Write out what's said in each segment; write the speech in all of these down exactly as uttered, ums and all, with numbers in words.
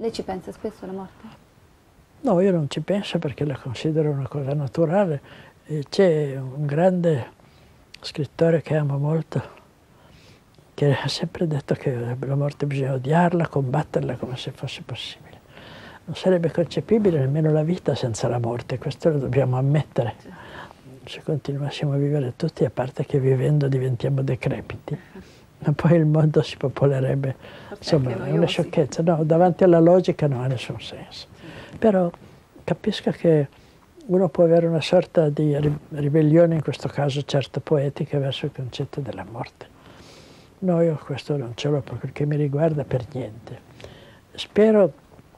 Lei ci pensa spesso alla morte? No, io non ci penso perché la considero una cosa naturale. C'è un grande scrittore che amo molto, che ha sempre detto che la morte bisogna odiarla, combatterla come se fosse possibile. Non sarebbe concepibile nemmeno la vita senza la morte, questo lo dobbiamo ammettere. Se continuassimo a vivere tutti, a parte che vivendo diventiamo decrepiti, ma poi il mondo si popolerebbe. Insomma, è una sciocchezza. No, davanti alla logica non ha nessun senso. Però capisco che uno può avere una sorta di ribellione, in questo caso certo poetica, verso il concetto della morte. No, io questo non ce l'ho per quel che mi riguarda per niente. Spero,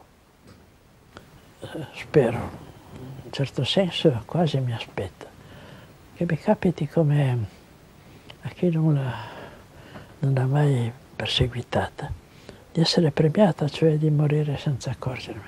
spero, in un certo senso quasi mi aspetto, che mi capiti come a chi non l'ha non l'ha mai perseguitata, di essere premiata, cioè di morire senza accorgermene.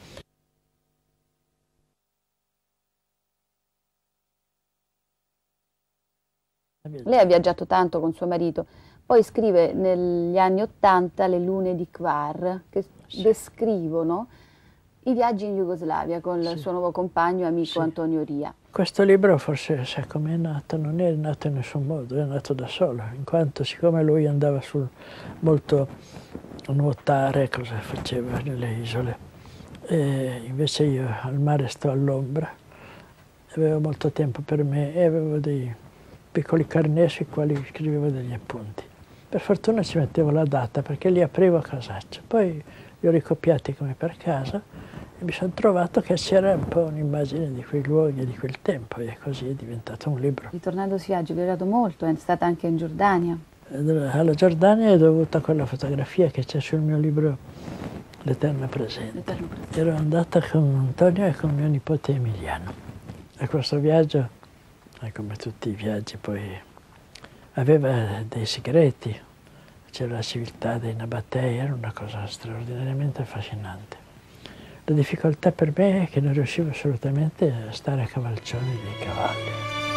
Lei ha viaggiato tanto con suo marito, poi scrive negli anni Ottanta Le lune di Hvar, che sì. descrivono i viaggi in Jugoslavia con sì. il suo nuovo compagno e amico sì. Antonio Ria. Questo libro forse, sa com'è nato, non è nato in nessun modo, è nato da solo, in quanto siccome lui andava sul, molto a nuotare, cosa faceva nelle isole, e invece io al mare sto all'ombra, avevo molto tempo per me e avevo dei piccoli carnet sui quali scrivevo degli appunti. Per fortuna ci mettevo la data perché li aprivo a casaccio, poi li ho ricopiati come per caso e mi sono trovato che c'era un po' un'immagine di quei luoghi e di quel tempo e così è diventato un libro. Ritornando sui viaggi, ho viaggiato molto, è stata anche in Giordania. Alla Giordania è dovuta a quella fotografia che c'è sul mio libro L'Eterno Presente. presente. Ero andata con Antonio e con mio nipote Emiliano. E questo viaggio, come tutti i viaggi, poi aveva dei segreti, c'era la civiltà dei Nabatei, era una cosa straordinariamente affascinante. La difficoltà per me è che non riuscivo assolutamente a stare a cavalcioni dei cavalli.